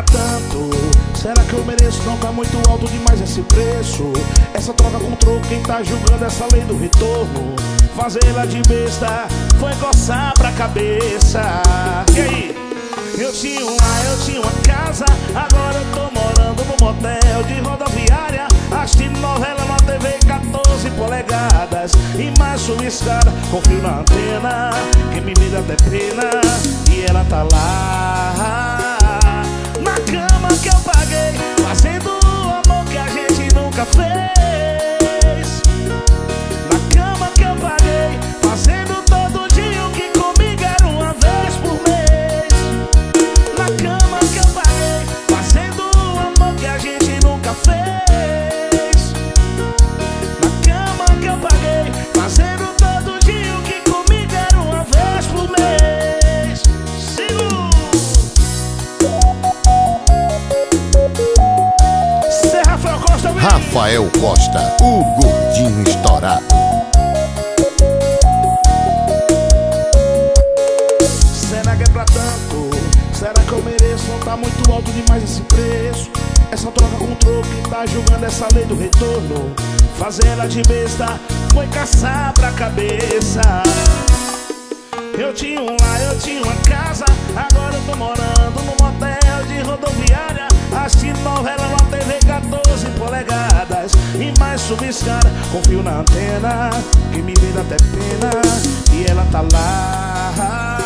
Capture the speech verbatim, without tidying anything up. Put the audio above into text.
pra tanto? Será que eu mereço? Não tá muito alto demais esse preço. Essa troca com troco, quem tá julgando essa lei do retorno? Fazê-la de besta foi coçar pra cabeça. E aí? Eu tinha um lar, eu tinha uma casa, agora eu tô morando num motel de rodoviária, assistindo novela na T V quatorze polegadas e mais chuviscada, com fio na antena, que me vira até pena. E ela tá lá na cama que eu paguei, fazendo o amor que a gente nunca fez. Na cama que eu paguei, fazendo todo dia o que comigo era uma vez por mês. Na cama que eu paguei, fazendo o amor que a gente nunca fez. Na cama que eu paguei, fazendo todo dia o que comigo era uma vez por mês. Sigo! Cê Rafael Costa, vem! Rafael Costa, o gordinho estourado. Será que é pra tanto? Será que eu mereço? Não tá muito alto demais esse preço. Essa troca com troco, quem tá julgando essa lei do retorno? Fazê-la de besta foi caçar pra cabeça. Eu tinha um lar, eu tinha uma casa, agora eu tô morando num motel de rodoviária, assistindo novela na T V quatorze polegadas e mais chuviscada, com fio na antena, que me vira até pena. E ela tá lá